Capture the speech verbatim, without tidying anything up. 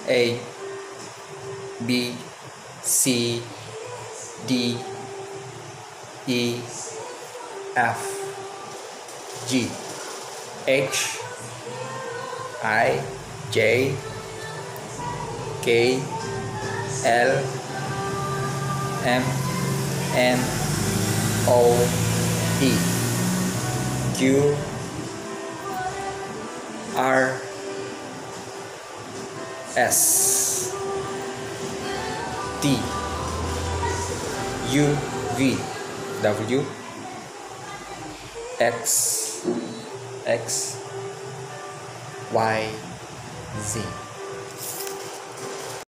A B C D E F G H I J K L M N O P Q R S T U V W X X Y Z.